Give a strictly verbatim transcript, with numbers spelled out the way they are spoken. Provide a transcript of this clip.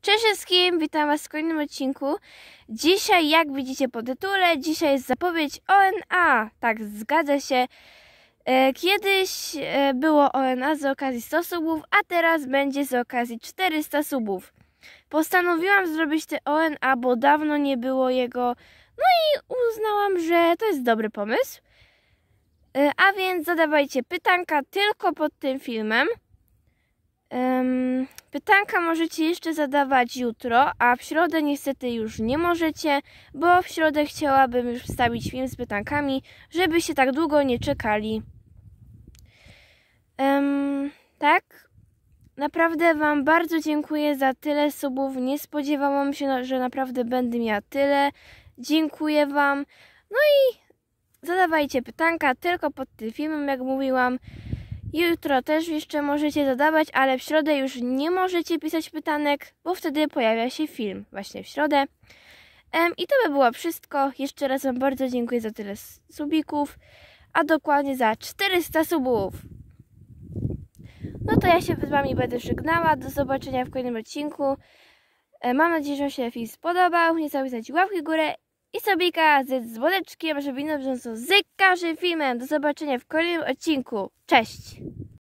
Cześć wszystkim, witam was w kolejnym odcinku. Dzisiaj, jak widzicie po tytule, dzisiaj jest zapowiedź O N A. Tak, zgadza się. Kiedyś było O N A z okazji stu subów, a teraz będzie z okazji czterystu subów. Postanowiłam zrobić te O N A, bo dawno nie było jego, no i uznałam, że to jest dobry pomysł. A więc zadawajcie pytanka tylko pod tym filmem. Um, pytanka możecie jeszcze zadawać jutro, a w środę niestety już nie możecie, bo w środę chciałabym już wstawić film z pytankami, żebyście tak długo nie czekali. Um, tak, naprawdę wam bardzo dziękuję za tyle subów, nie spodziewałam się, że naprawdę będę miała tyle. Dziękuję wam, no i zadawajcie pytanka tylko pod tym filmem, jak mówiłam. Jutro też jeszcze możecie zadawać, ale w środę już nie możecie pisać pytanek, bo wtedy pojawia się film właśnie w środę. Um, I to by było wszystko. Jeszcze raz wam bardzo dziękuję za tyle subików, a dokładnie za czterysta subów. No to ja się z wami będę żegnała. Do zobaczenia w kolejnym odcinku. Um, mam nadzieję, że wam się film spodobał. Nie zapomnijcie łapki w górę i subika z dzwoneczkiem, żeby nie bieżąco z każdym filmem. Do zobaczenia w kolejnym odcinku. Cześć!